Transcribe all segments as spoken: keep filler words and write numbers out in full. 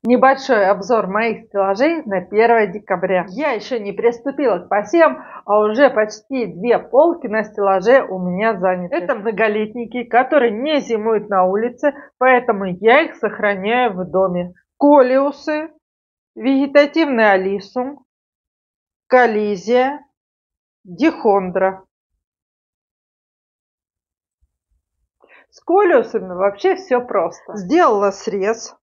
Небольшой обзор моих стеллажей на первое декабря. Я еще не приступила к посевам, а уже почти две полки на стеллаже у меня заняты. Это многолетники, которые не зимуют на улице, поэтому я их сохраняю в доме. Колиусы, вегетативный алисум, коллизия, дихондра. С колиусами вообще все просто. Сделала срез.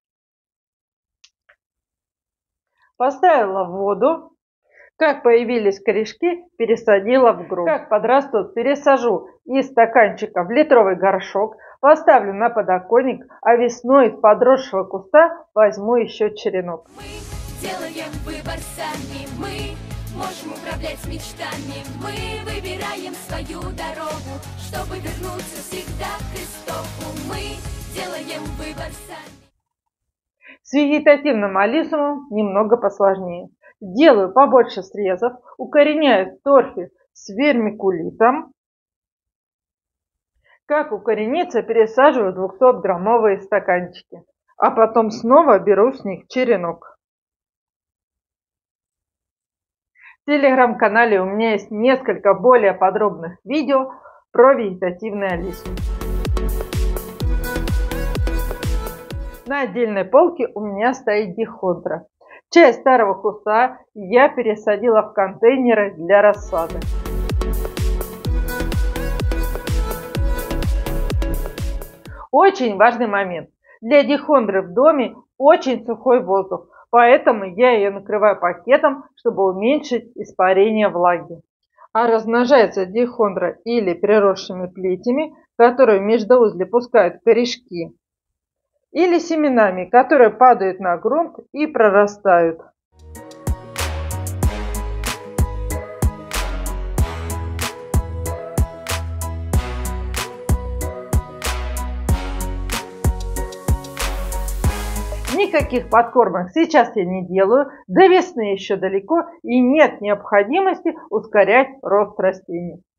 Поставила в воду. Как появились корешки, пересадила в грунт. Как подрастут, пересажу из стаканчика в литровый горшок, поставлю на подоконник, а весной из подросшего куста возьму еще черенок. Мы делаем выбор сами, мы можем управлять мечтами, мы выбираем свою дорогу, чтобы вернуться всегда к Христову. Мы делаем выбор сами. С вегетативным алисумом немного посложнее. Делаю побольше срезов, укореняю торфи с вермикулитом. Как укорениться, пересаживаю двухсотграммовые стаканчики, а потом снова беру с них черенок. В телеграм-канале у меня есть несколько более подробных видео про вегетативный алисум. На отдельной полке у меня стоит дихондра. Часть старого куста я пересадила в контейнеры для рассады. Очень важный момент. Для дихондры в доме очень сухой воздух, поэтому я ее накрываю пакетом, чтобы уменьшить испарение влаги. А размножается дихондра или приросшими плетями, которые в междоузле пускают корешки, или семенами, которые падают на грунт и прорастают. Никаких подкормок сейчас я не делаю, до весны еще далеко и нет необходимости ускорять рост растений.